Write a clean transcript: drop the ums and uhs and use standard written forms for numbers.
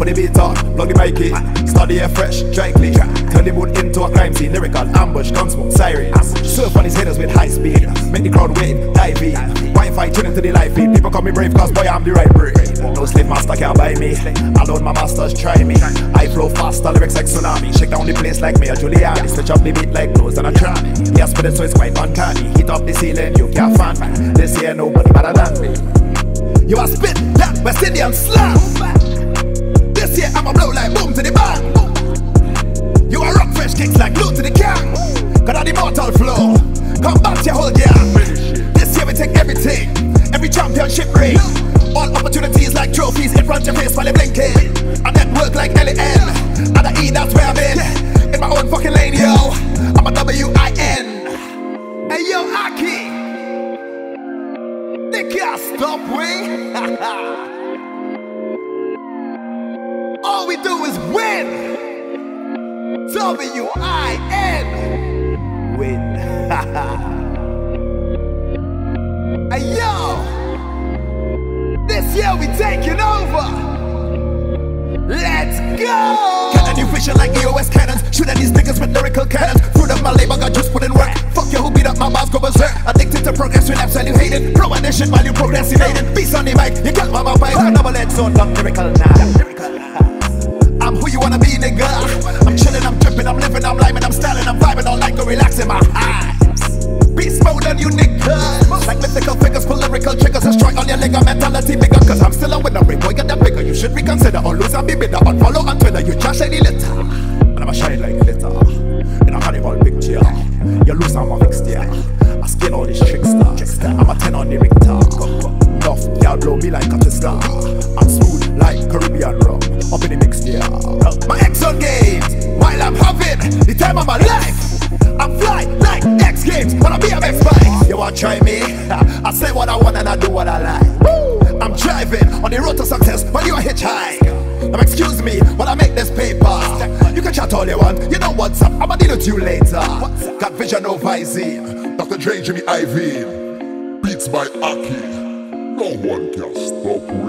put the beat on, plug the mic in. Study air fresh, dry clean. Turn the mood into a crime scene. Lyrical, ambush, gunsmoke, sirens. Surf on his headers with high speed. Make the crowd wait, dive in. Wi-Fi tune into the live feed. People call me brave cause boy I'm the right breed. No slave master can't buy me. Alone my masters try me. I flow faster, lyrics like tsunami. Shake down the place like Mayor Giuliani. Switch up the beat like clothes and a tranny. Yes, but it so it's quite uncanny. Heat up the ceiling, you can't fan me. This year nobody better than me. You are spit that West Indian slang. This year I'ma blow like boom to the bang. You are rock fresh kicks like glue to the Kang. Got an immortal flow. Come back to your whole gang. This year we take everything. Every championship ring. All opportunities like trophies in front of your face while you're blinking. I network like LAN. And I E, that's where I'm in. In my own fucking lane, yo. I'm a WIN. Hey yo, Achille. They can't stop we. All we do is win. WIN. Win. Hey yo. This year we taking over. Let's go! Cannon you fishing like EOS cannons. Shoot at these niggas with lyrical cannons. Fruit of my labor, got just put in work. Fuck you who beat up my bars, go berserk. Addicted to progress, relapse while you hate it. Pro and this shit while you procrastinating. Beast on the mic, you got my mouth by double-edged sword, not lyrical now. I'm who you wanna be, nigga. I'm chilling, I'm dripping, I'm living, I'm liming, I'm styling, I'm vibing all night, go relaxing my eyes. Beast mode on you niggas. Like mythical figures, pull lyrical triggers. Destroy all your nigga mentality bigger. Cause I'm still a winner, boy, get that bigger. You should reconsider or lose and be bitter. Unfollow on Twitter, you trash any litter. And I'ma shine like glitter in a carnival picture. You lose on my mixture. I skin all these tricksters. I'm a 10 on the Richter. Enough, y'all blow me like a twister. I'm smooth like Caribbean rum. Up in the mixture. My ex on games while I'm having the time of my life. I'm fly like X Games, wanna be a X bike. You wanna try me? I say what I want and I do what I like. Woo! I'm driving on the road to success while you a hitchhike. Now excuse me while I make this paper. You can chat all you want, you know what's up. I'ma deal with you later. Got vision over Zine. Dr. Dre, Jimmy Iovine. Beats by Achille. No one can stop me.